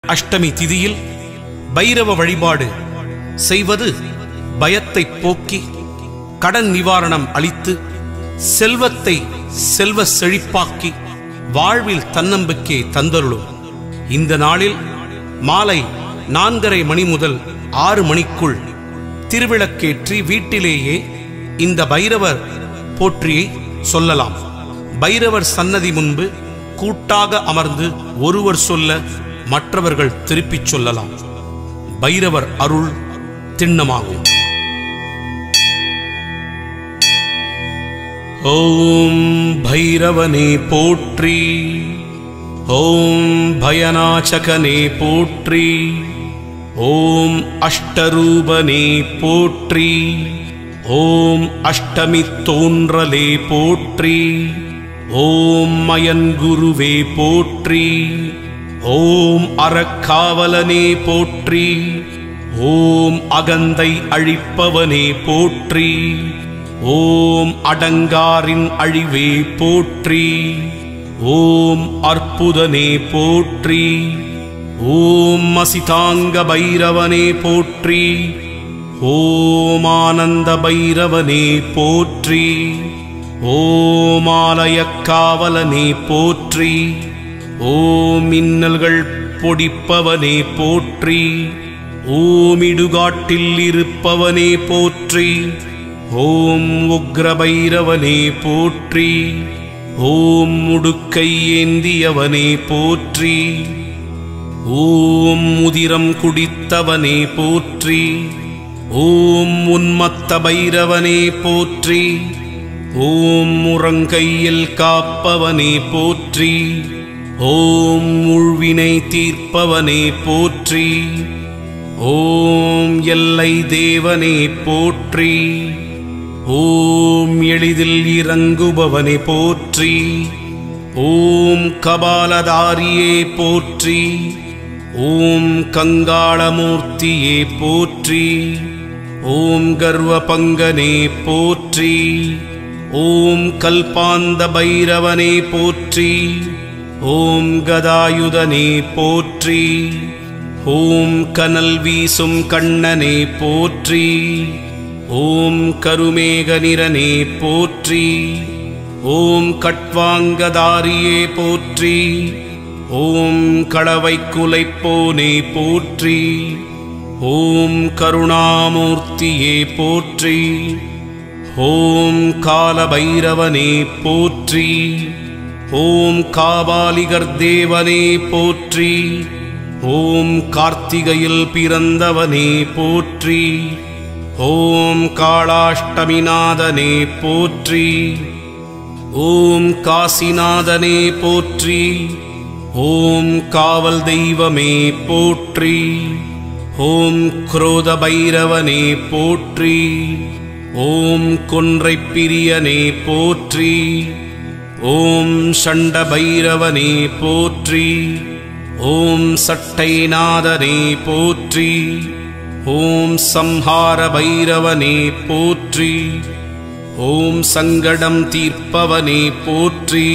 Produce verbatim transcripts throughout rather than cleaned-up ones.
அஷ்டமி திதியில் பைரவ வழிபாடு செய்வது பயத்தை போக்கி கடன் நிவாரணம் அளித்து செல்வத்தை செல்வ செழிப்பாக்கி வாழ்வில் தன்னம்பிக்கை தந்தருளும். இந்த நாளில் மாலை நான்கரை மணி முதல் ஆறு மணிக்குள் திருவிளக்கேற்றி வீட்டிலேயே இந்த பைரவர் போற்றியை சொல்லலாம். பைரவர் சன்னதி முன்பு கூட்டாக அமர்ந்து ஒருவர் சொல்ல மற்றவர்கள் திருப்பிச் சொல்லலாம். பைரவர் அருள் திண்ணமாகும். ஓம் பைரவனே போற்றி, ஓம் பயநாசகனே போற்றி, ஓம் அஷ்டரூபனே போற்றி, ஓம் அஷ்டமி தோன்றலே போற்றி, ஓம் மயன்குருவே போற்றி, ஓம் அறக்காவலனே போற்றி, ஓம் அகந்தை அழிப்பவனே போற்றி, ஓம் அடங்காரின் அழிவே போற்றி, ஓம் அற்புதனே போற்றி, ஓம் மசிதாங்க பைரவனே போற்றி, ஓம் ஆனந்த பைரவனே போற்றி, ஓம் ஆலயக்காவலனே போற்றி, ஓம் மின்னல்கள் பொடிப்பவனே போற்றி, ஓம் இடுகாட்டில் இருப்பவனே போற்றி, ஓம் உக்ர பைரவனே போற்றி, ஓம் முடுக்கை ஏந்தியவனே போற்றி, ஓம் முதிரம் குடித்தவனே போற்றி, ஓம் உன்மத்த பைரவனே போற்றி, ஓம் முரங்கையில் காப்பவனே போற்றி, ஓம் உள்வினை தீர்ப்பவனே போற்றி, ஓம் எல்லை தேவனே போற்றி, ஓம் எளிதில் இறங்குபவனே போற்றி, ஓம் கபாலதாரியே போற்றி, ஓம் கங்காளமூர்த்தியே போற்றி, ஓம் கர்வபங்கனே போற்றி, ஓம் கல்பாந்த பைரவனே போற்றி, ஓம் கதாயுதனே போற்றி, ஓம் கனல் வீசும் கண்ணனே போற்றி, ஓம் கருமேகநிறனே போற்றி, ஓம் கட்வாங்கதாரியே போற்றி, ஓம் களவை குலைப்போனே போற்றி, ஓம் கருணாமூர்த்தியே போற்றி, ஓம் காலபைரவனே போற்றி, ஓம் காபாலிகர் தேவனே போற்றி, ஓம் கார்த்திகையில் பிறந்தவனே போற்றி, ஓம் காளாஷ்டமிநாதனே போற்றி, ஓம் காசிநாதனே போற்றி, ஓம் காவல் தெய்வமே போற்றி, ஓம் குரோத பைரவனே போற்றி, ஓம் கொன்றை பிரியனே போற்றி, ஓம் சண்ட பைரவனே போற்றி, ஓம் சட்டைநாதனே போற்றி, ஓம் சம்ஹார பைரவனே போற்றி, ஓம் சங்கடம் தீர்ப்பவனே போற்றி,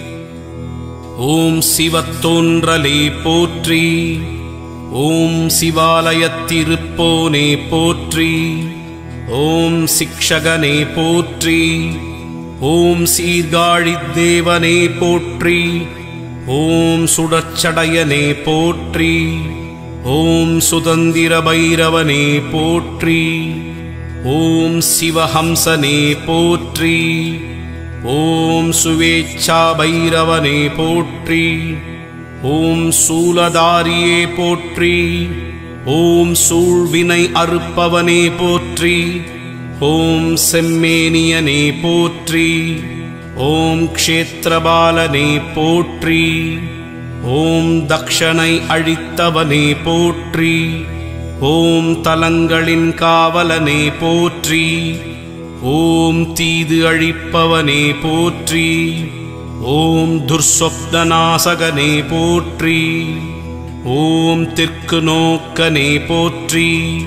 ஓம் சிவத்தோன்றலே போற்றி, ஓம் சிவாலயத்திருப்போனே போற்றி, ஓம் சிக்ஷகனே போற்றி, ஓம் சீர்காழித் தேவனே போற்றி, ஓம் சுடச்சடையனே போற்றி, ஓம் சுதந்திர பைரவனே போற்றி, ஓம் சிவஹம்சனே போற்றி, ஓம் சுவேச்சா பைரவனே போற்றி, ஓம் சூலதாரியே போற்றி, ஓம் சூழ்வினை அறுப்பவனே போற்றி, ஓம் செம்மேனியனே போற்றி, ஓம் க்ஷேத்திரபாலனே போற்றி, ஓம் தக்ஷனை அழித்தவனே போற்றி, ஓம் தலங்களின் காவலனே போற்றி, ஓம் தீது அழிப்பவனே போற்றி, ஓம் துர்சொப்னநாசகனே போற்றி, ஓம் திற்கு நோக்கனே போற்றி,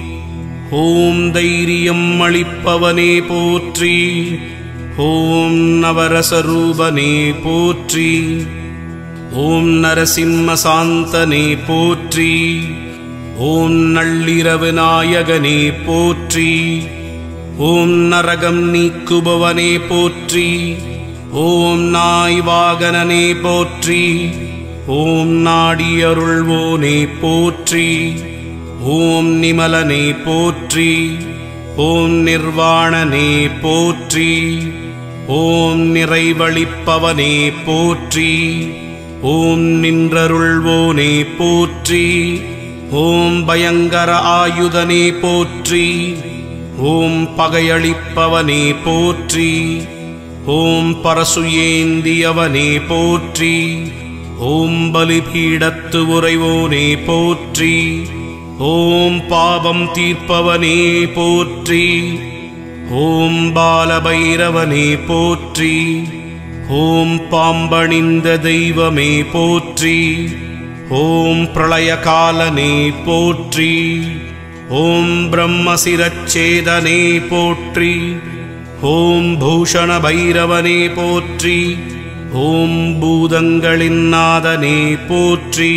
ஓம் தைரியம் அளிப்பவனே போற்றி, ஓம் நவரசரூபனே போற்றி, ஓம் நரசிம்ம சாந்தனே போற்றி. ஓம் நள்ளிரவு நாயகனே போற்றி. ஓம் நரகம் நீக்குபவனே போற்றி. ஓம் நாய் வாகனனே போற்றி. ஓம் நாடியருள்வோனே போற்றி. ஓம் நிமலனே போற்றி. ஓம் நிர்வாணனே போற்றி. ஓம் நிறைவளிப்பவனே போற்றி. ஓம் நின்றருள்வோனே போற்றி. ஓம் பயங்கர ஆயுதனே போற்றி. ஓம் பகையளிப்பவனே போற்றி. ஓம் பரசுயேந்தியவனே போற்றி. ஓம் பலிபீடத்து உறைவோனே போற்றி. ஓம் பாவம் தீர்ப்பவனே போற்றி. ஓம் பாலபைரவனே போற்றி. ஓம் பாம்பணிந்த தெய்வமே போற்றி. ஓம் பிரளயகாலனே போற்றி. ஓம் பிரம்மசிரச்சேதனே போற்றி. ஓம் பூஷண பைரவனே போற்றி. ஓம் பூதங்களின் நாதனே போற்றி.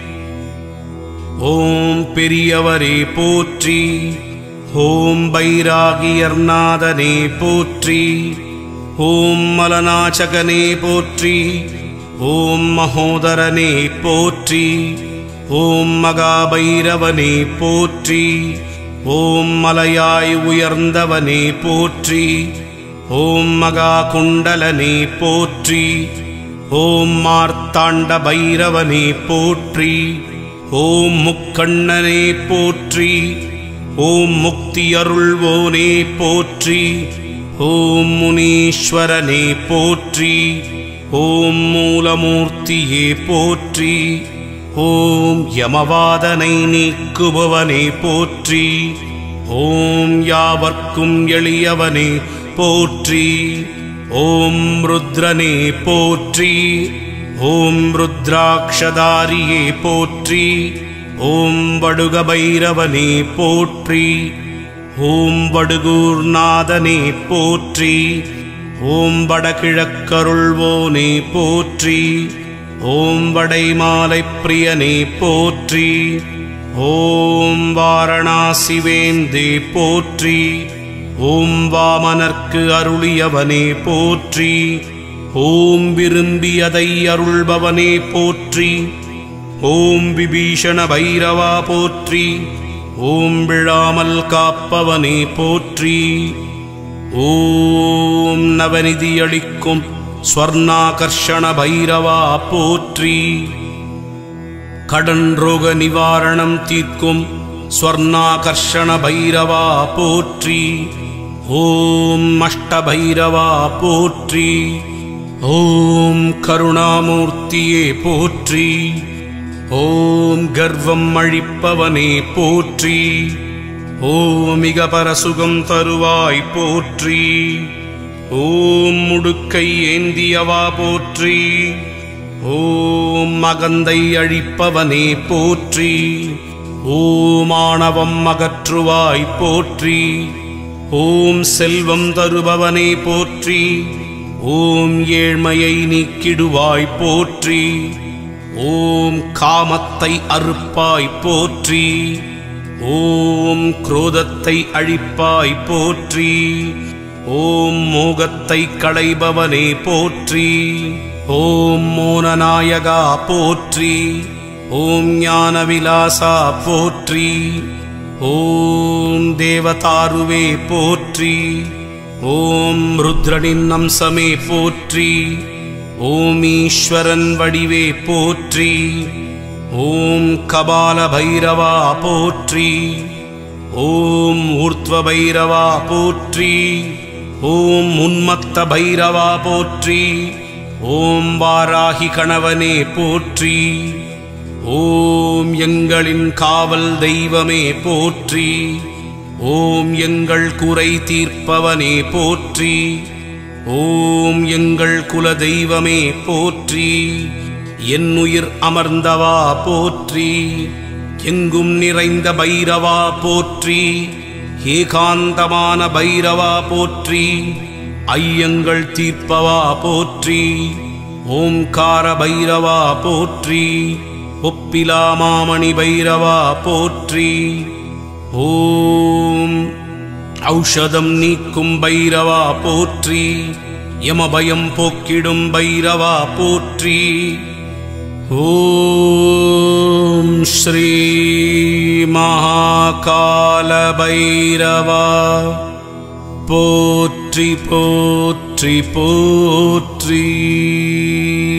ஓம் பெரியவரே போற்றி. ஓம் பைராகியர்நாதனே போற்றி. ஓம் மலநாசகனே போற்றி. ஓம் மகோதரனே போற்றி. ஓம் மகாபைரவனே போற்றி. ஓம் மலையாய் உயர்ந்தவனே போற்றி. ஓம் மகா குண்டலனே போற்றி. ஓம் மார்த்தாண்ட பைரவனே போற்றி. ஓம் முக்கண்ணனே போற்றி. ஓம் முக்தியருள்வோனே போற்றி. ஓம் முனீஸ்வரனே போற்றி. ஓம் மூலமூர்த்தியே போற்றி. ஓம் யமவாதனை நீக்குபவனே போற்றி. ஓம் யாவர்க்கும் எளியவனே போற்றி. ஓம் ருத்ரனே போற்றி. ஓம் ருத்ராட்சதாரியே போற்றி. ஓம் வடுக பைரவனே போற்றி. ஓம் வடுகூர்நாதனே போற்றி. ஓம் வடகிழக்கருள்வோனே போற்றி. ஓம் வடைமாலை பிரியனே போற்றி. ஓம் வாரணாசி வேந்தே போற்றி. ஓம் வாமனர்க்கு அருளியவனே போற்றி. ஓம் விரும்பியதை அருள்பவனே போற்றி. ஓம் விபீஷண பைரவா போற்றி. ஓம் விழாமல் காப்பவனே போற்றி. ஓம் நவநிதியளிக்கும் ஸ்வர்ணாகர்ஷண பைரவா போற்றி. கடன் ரோக நிவாரணம் தீர்க்கும் ஸ்வர்ணாகர்ஷண பைரவா போற்றி. ஓம் அஷ்டபைரவா போற்றி. ஓம் கருணாமூர்த்தியே போற்றி. ஓம் கர்வம் அழிப்பவனே போற்றி. ஓம் மிக பரசுகம் தருவாய் போற்றி. ஓம் முடுக்கை ஏந்தியவா போற்றி. ஓம் மகந்தை அழிப்பவனே போற்றி. ஓம் ஆணவம் அகற்றுவாய் போற்றி. ஓம் செல்வம் தருபவனே போற்றி. ஓம் ஏழ்மையை நீக்கிடுவாய் போற்றி. ஓம் காமத்தை அறுப்பாய் போற்றி. ஓம் குரோதத்தை அழிப்பாய் போற்றி. ஓம் மோகத்தை களைபவனே போற்றி. ஓம் மோனநாயகா போற்றி. ஓம் ஞானவிலாசா போற்றி. ஓம் தேவதாருவே போற்றி. ஓம் ருத்ரனின் அம்சமே போற்றி. ஓம் ஈஸ்வரன் வடிவே போற்றி. ஓம் கபால பைரவா போற்றி. ஓம் ஊர்த்வ பைரவா போற்றி. ஓம் உன்மத்த பைரவா போற்றி. ஓம் வாராகி கணவனே போற்றி. ஓம் எங்களின் காவல் தெய்வமே போற்றி. ஓம் எங்கள் குறை தீர்ப்பவனே போற்றி. ஓம் எங்கள் குல தெய்வமே போற்றி. என்னுயிர் அமர்ந்தவா போற்றி. எங்கும் நிறைந்த பைரவா போற்றி. ஏகாந்தமான பைரவா போற்றி. ஐயங்கள் தீர்ப்பவா போற்றி. ஓம்கார பைரவா போற்றி. ஒப்பிலா மாமணி பைரவா போற்றி. ஓம் ஔஷதம் நீக்கும் பைரவா போற்றி. யமபயம் போக்கிடும் பைரவா போற்றி. ஓம் ஸ்ரீ மகாகால பைரவா போற்றி போற்றி போற்றி.